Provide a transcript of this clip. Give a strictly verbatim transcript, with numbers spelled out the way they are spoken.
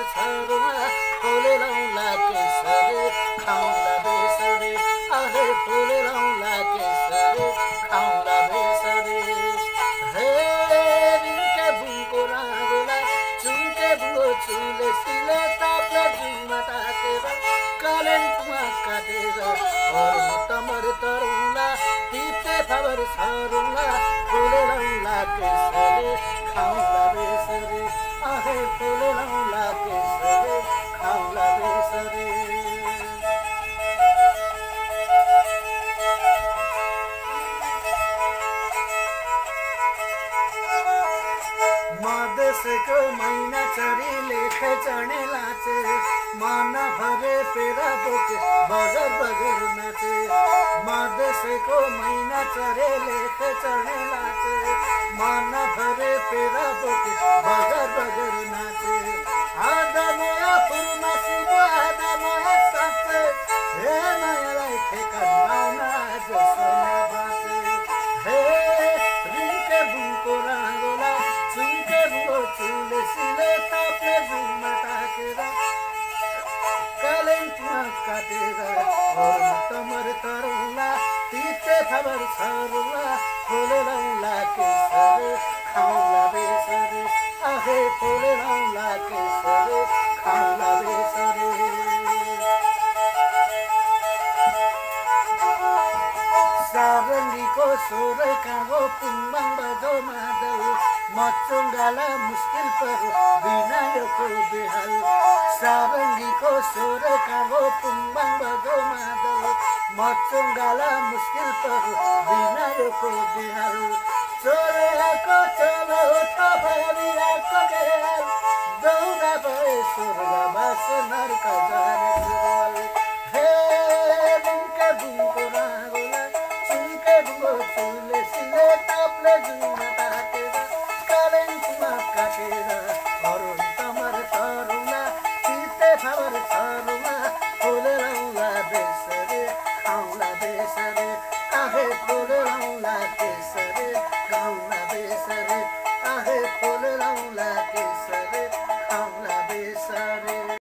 छरुवा फुले लाउला केसरी खाउला बेसरी आहे फुले लाउला केसरी खाउला बेसरी हे रिंके बुङको रागोला चुङ्के बुङो चुले सिले ताप्ले जुङमा ताकेर कालेम्पोङमा काटेर अरू तमर तरुला तिते फाबर छरुला फुले लाउला केसरी खाउला बेसरी आहे फुले लाउला केसरी खाउला बेसरी मधेसको मैना चरी लेख चढे लाचे मन भरे फेरा बोके बगर बगर नाचे मधेसको मैना चरे लेख चढे लाचे मन भरे फेरा बोके बगर बगर नाचे आधा मोया फुलमा सिबो आधा मोया साँचे हे मायालाई ठेका नाउना जसोना बाँचे हे रिंके बुङको रागोला चुङ्के बुङो चुले सिले ताप्ले जुङमा ताकेर कालेम्पोङमा काटेर अरू तमर तरुला तिते फाबर छरुला फुले लाउला केसरी खाउला बेसरी आहे फुले लाउला केसरी खाउला बेसरी सारङ्गीको स्वर कागो पुङबाङ बजो मादल मचुङ्गाला मुस्किल परो बिनायोको बेहाल सारङ्गीको स्वर कागो पुङबाङ बजो मादल मचुङ्गाला मुस्किल परो बिनायोको बेहाल चोरेको चलो थपरियाको गेल दौरा भए स्वर्गवास नर्क जाने सुरुवाल हे रिंके बुङको रागोला चुङ्के बुङो चुले सिले ताप्ले जुङमा ताकेर कालेम्पोङमा काटेर अरू तमर तरुला तिते फाबर छरुला